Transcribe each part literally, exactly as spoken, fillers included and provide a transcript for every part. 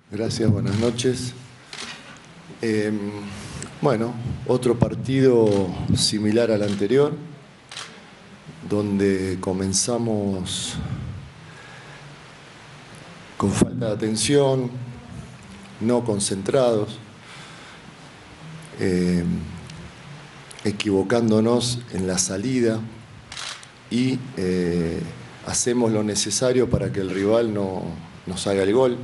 Gracias, buenas noches. Eh, bueno, otro partido similar al anterior, donde comenzamos con falta de atención, no concentrados, eh, equivocándonos en la salida y eh, hacemos lo necesario para que el rival no nos haga el gol.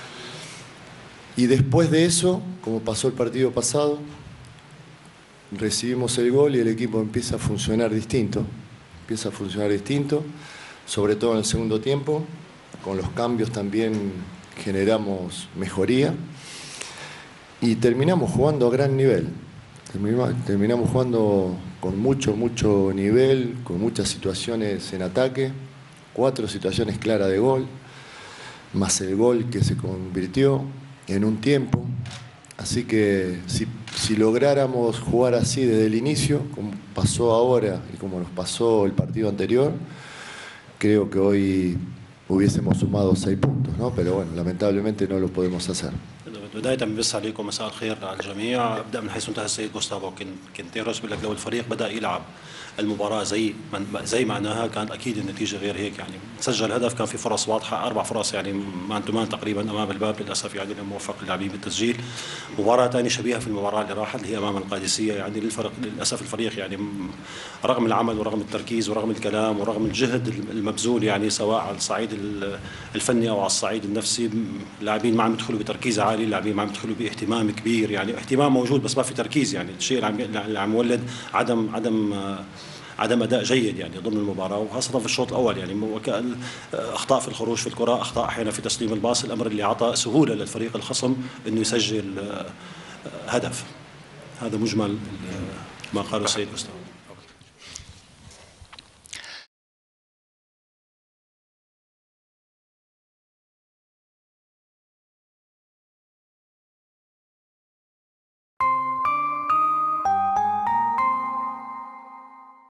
Y después de eso, como pasó el partido pasado, recibimos el gol y el equipo empieza a funcionar distinto. Empieza a funcionar distinto, sobre todo en el segundo tiempo. Con los cambios también generamos mejoría. Y terminamos jugando a gran nivel. Terminamos jugando con mucho, mucho nivel, con muchas situaciones en ataque. Cuatro situaciones claras de gol, más el gol que se convirtió en un tiempo. Así que si, si lográramos jugar así desde el inicio, como pasó ahora y como nos pasó el partido anterior, creo que hoy hubiésemos sumado seis puntos, ¿no? Pero bueno, lamentablemente no lo podemos hacer. بداية بس عليكم مساء الخير على الجميع. ابدا من حيث انتهى السيد جوستافو كينتيروس. بقول لك لو الفريق بدا يلعب المباراة زي زي معناها كانت اكيد النتيجة غير هيك. يعني سجل هدف، كان في فرص واضحة، اربع فرص يعني مان تو مان تقريبا امام الباب. للاسف يعني لم يوفق اللاعبين بالتسجيل. مباراة ثانية شبيهة في المباراة اللي راحت اللي هي امام القادسية. يعني للفرق للاسف الفريق يعني رغم العمل ورغم التركيز ورغم الكلام ورغم الجهد المبذول يعني سواء على الصعيد الفني او على الصعيد النفسي، اللاعبين ما عم يدخلوا بتركيز عالي، اللاعبين ما عم يدخلوا باهتمام كبير. يعني اهتمام موجود بس ما في تركيز. يعني الشيء اللي عم اللي عم يولد عدم عدم عدم اداء جيد يعني ضمن المباراه، وخاصه في الشوط الاول. يعني اخطاء في الخروج في الكره، اخطاء احيانا في تسليم الباص، الامر اللي اعطى سهوله للفريق الخصم انه يسجل هدف. هذا مجمل ما قاله السيد جوستافو.